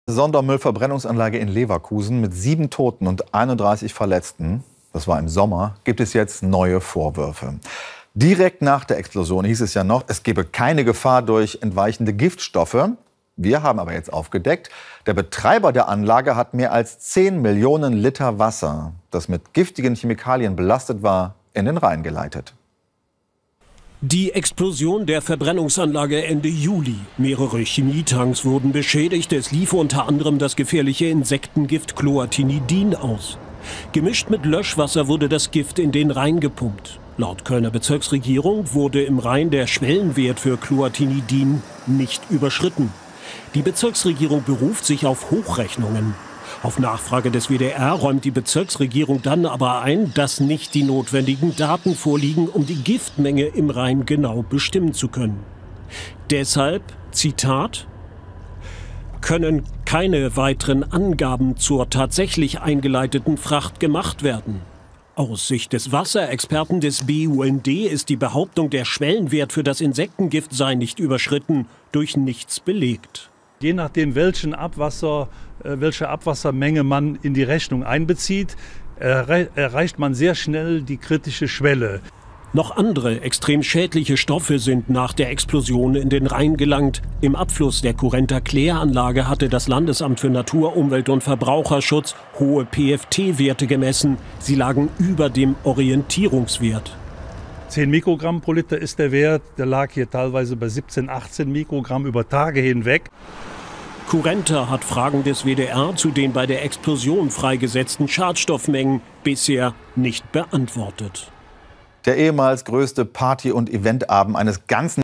Sondermüllverbrennungsanlage in Leverkusen mit 7 Toten und 31 Verletzten, das war im Sommer, gibt es jetzt neue Vorwürfe. Direkt nach der Explosion hieß es ja noch, es gebe keine Gefahr durch entweichende Giftstoffe. Wir haben aber jetzt aufgedeckt, der Betreiber der Anlage hat mehr als 10 Millionen Liter Wasser, das mit giftigen Chemikalien belastet war, in den Rhein geleitet. Die Explosion der Verbrennungsanlage Ende Juli. Mehrere Chemietanks wurden beschädigt. Es lief unter anderem das gefährliche Insektengift Chlortinidin aus. Gemischt mit Löschwasser wurde das Gift in den Rhein gepumpt. Laut Kölner Bezirksregierung wurde im Rhein der Schwellenwert für Chlortinidin nicht überschritten. Die Bezirksregierung beruft sich auf Hochrechnungen. Auf Nachfrage des WDR räumt die Bezirksregierung dann aber ein, dass nicht die notwendigen Daten vorliegen, um die Giftmenge im Rhein genau bestimmen zu können. Deshalb, Zitat, können keine weiteren Angaben zur tatsächlich eingeleiteten Fracht gemacht werden. Aus Sicht des Wasserexperten des BUND ist die Behauptung, der Schwellenwert für das Insektengift sei nicht überschritten, durch nichts belegt. Je nachdem, welche Abwassermenge man in die Rechnung einbezieht, erreicht man sehr schnell die kritische Schwelle. Noch andere extrem schädliche Stoffe sind nach der Explosion in den Rhein gelangt. Im Abfluss der Kurrenter Kläranlage hatte das Landesamt für Natur, Umwelt und Verbraucherschutz hohe PFT-Werte gemessen. Sie lagen über dem Orientierungswert. 10 Mikrogramm pro Liter ist der Wert. Der lag hier teilweise bei 17, 18 Mikrogramm über Tage hinweg. Kurrenter hat Fragen des WDR zu den bei der Explosion freigesetzten Schadstoffmengen bisher nicht beantwortet. Der ehemals größte Party- und Eventabend eines ganzen